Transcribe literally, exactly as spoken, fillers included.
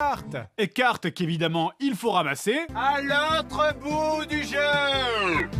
Et cartes qu'évidemment il faut ramasser à l'autre bout du jeu.